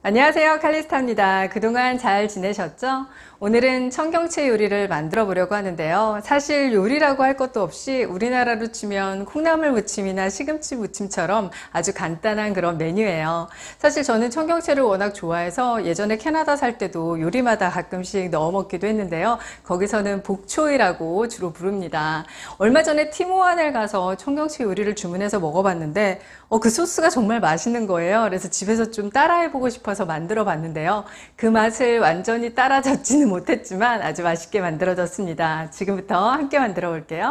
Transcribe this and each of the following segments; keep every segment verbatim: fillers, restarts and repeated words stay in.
안녕하세요, 칼리스타입니다. 그동안 잘 지내셨죠? 오늘은 청경채 요리를 만들어 보려고 하는데요. 사실 요리라고 할 것도 없이 우리나라로 치면 콩나물 무침이나 시금치 무침처럼 아주 간단한 그런 메뉴예요. 사실 저는 청경채를 워낙 좋아해서 예전에 캐나다 살 때도 요리마다 가끔씩 넣어 먹기도 했는데요. 거기서는 복초이라고 주로 부릅니다. 얼마 전에 팀호환을 가서 청경채 요리를 주문해서 먹어봤는데 어, 그 소스가 정말 맛있는 거예요. 그래서 집에서 좀 따라해보고 싶어서 만들어 봤는데요. 그 맛을 완전히 따라잡지는 못했지만 아주 맛있게 만들어졌습니다. 지금부터 함께 만들어 볼게요.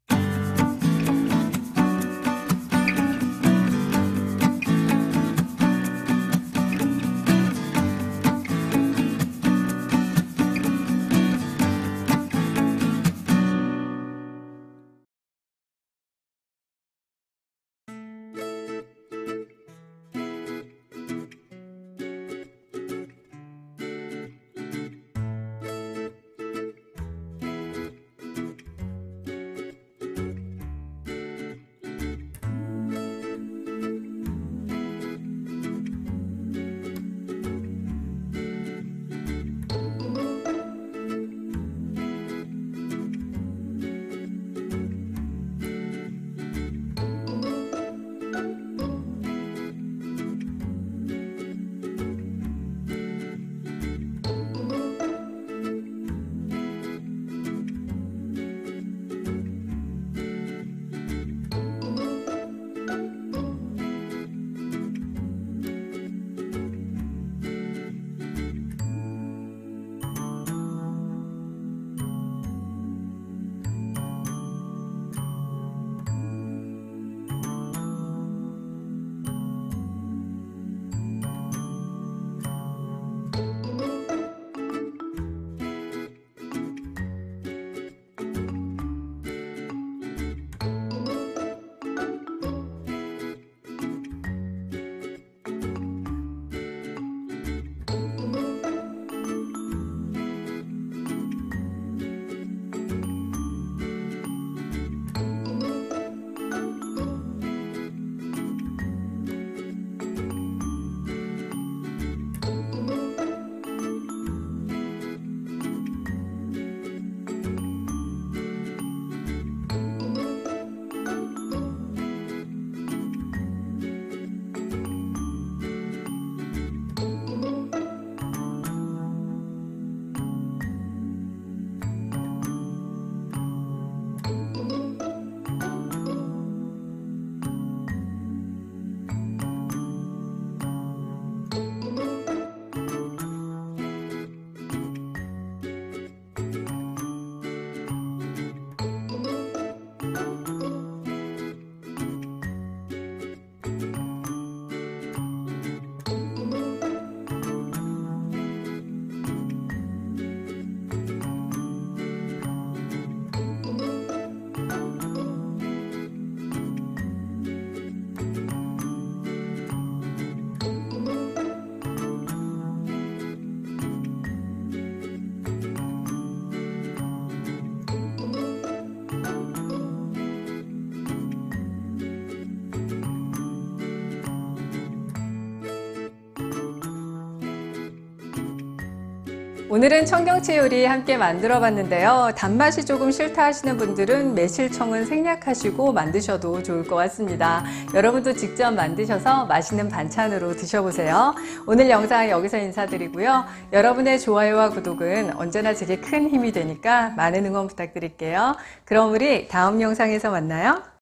오늘은 청경채 요리 함께 만들어 봤는데요. 단맛이 조금 싫다 하시는 분들은 매실청은 생략하시고 만드셔도 좋을 것 같습니다. 여러분도 직접 만드셔서 맛있는 반찬으로 드셔보세요. 오늘 영상 여기서 인사드리고요. 여러분의 좋아요와 구독은 언제나 제게 큰 힘이 되니까 많은 응원 부탁드릴게요. 그럼 우리 다음 영상에서 만나요.